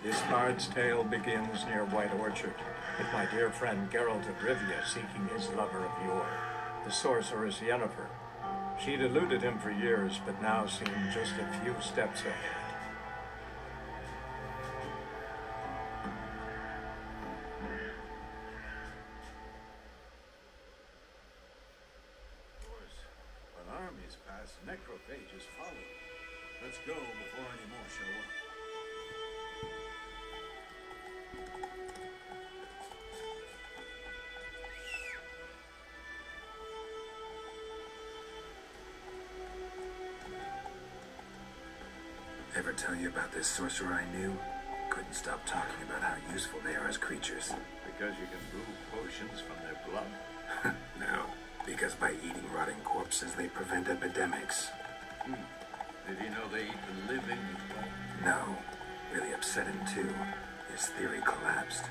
This bard's tale begins near White Orchard, with my dear friend Geralt of Rivia seeking his lover of yore, the sorceress Yennefer. She'd eluded him for years, but now seemed just a few steps ahead. An army's passed, necrophages follow. Let's go before any more show up. Ever tell you about this sorcerer I knew? Couldn't stop talking about how useful they are as creatures. Because you can brew potions from their blood? No, because by eating rotting corpses they prevent epidemics. Did he know they eat the living as well? No, really upset him too. His theory collapsed.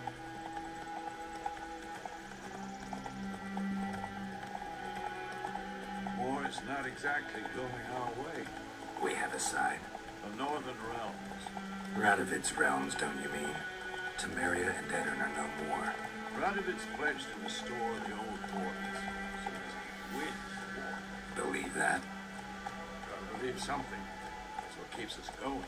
War's not exactly going our way. We have a side. The Northern Realms. Radovid's realms, don't you mean? Temeria and Aedirn are no more. Radovid's pledged to restore the old borders. So he wins war. Believe that? Gotta believe something. That's what keeps us going.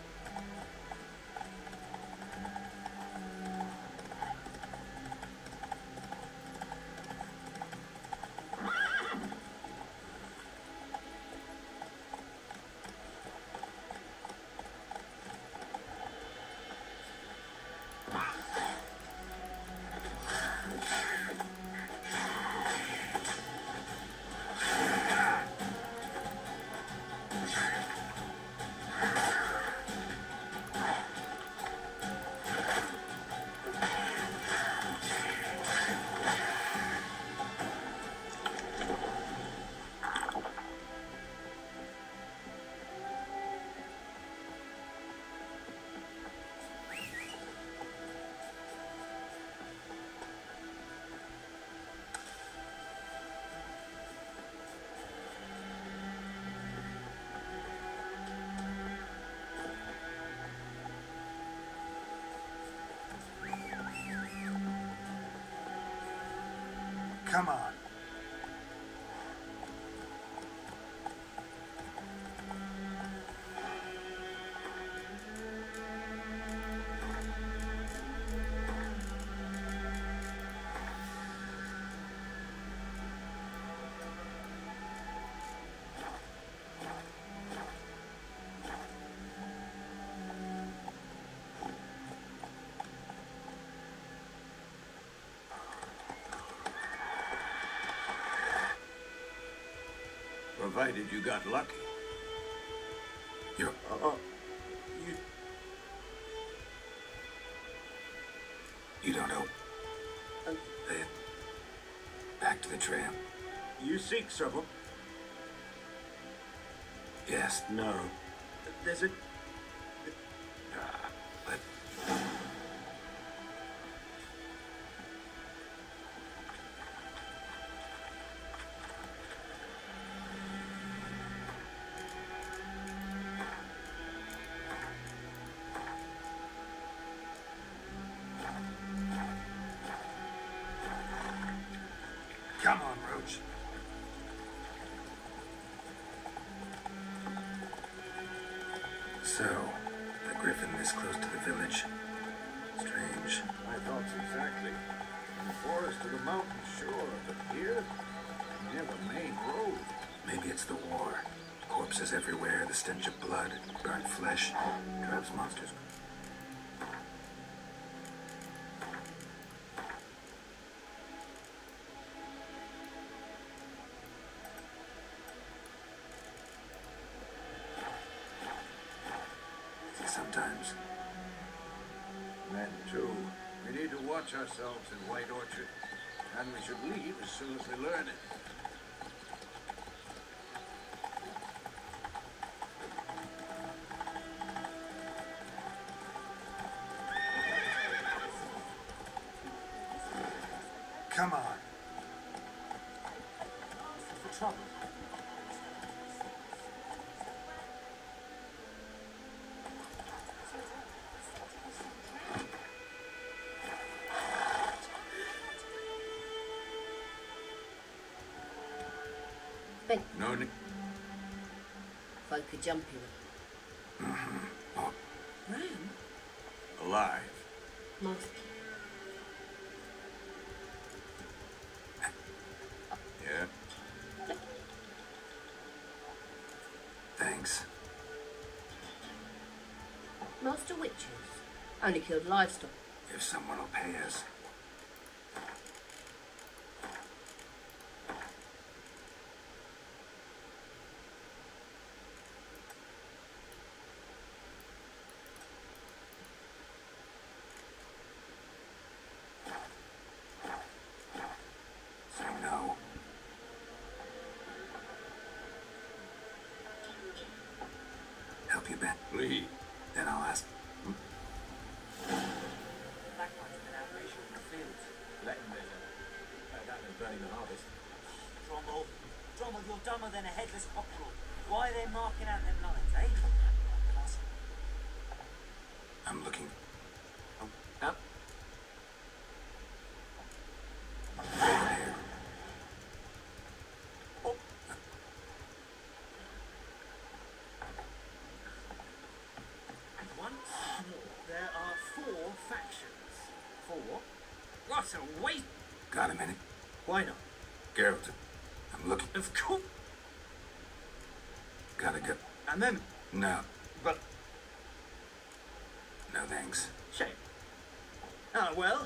Come on. Provided you got lucky. You're... You don't know. Then, back to the tram. You seek trouble? Yes. No. There's a... But... Come on, Roach. So, the griffin this close to the village. Strange. My thoughts exactly. In the forest to the mountain, sure, but here, near the main road. Maybe it's the war. Corpses everywhere, the stench of blood, burnt flesh, drives monsters. Sometimes. Men, too. We need to watch ourselves in White Orchard. And we should leave as soon as we learn it. Come on. For trouble. Ben, No need. if I could jump you. Oh, Bram? Alive. Master. Yeah? thanks. Master Witches only killed livestock. If someone will pay us. Say no. Help you, Ben? Lee. Then I'll ask. Bagpipes been out racing in the fields. Let him live. That and burning the harvest. Drommel, you're dumber than a headless cockerel. Why are they marking out them lines, eh? Class. I'm looking. Up. Over here. Once more, there are 4 factions. 4? What a waste! Got a minute? Why not? Geralt, I'm looking. Of course. Gotta go. And then, No. but No thanks. shame. Ah, well.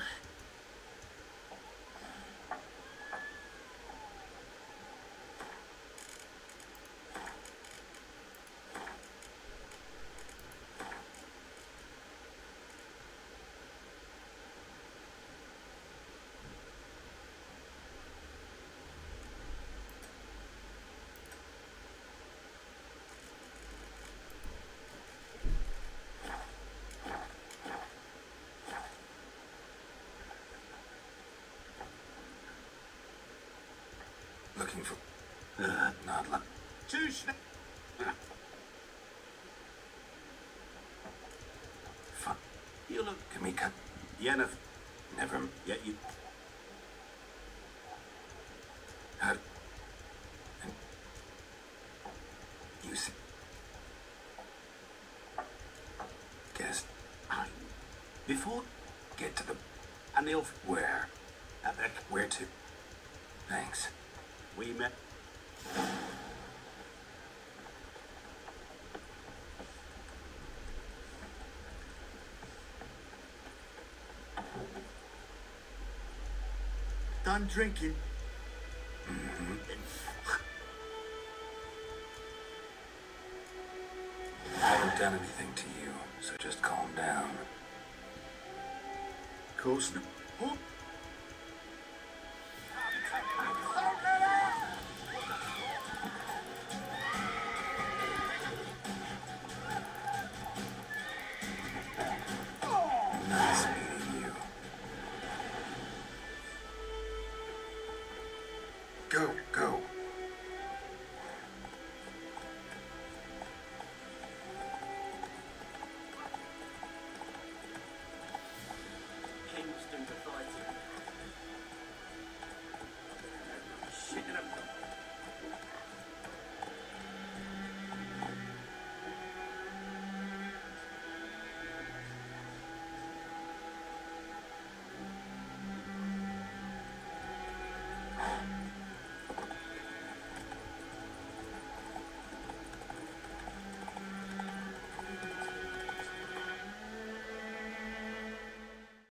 Looking for. Not luck. Too schnell. Fuck. You look. Can we cut? Yennefer. Never. Yet you. How? And you see. Guess. Before. Get to the. And the elf. Where? At the. Where to? Thanks. We met. Done drinking. I haven't done anything to you, so just calm down. Of course not. Oh,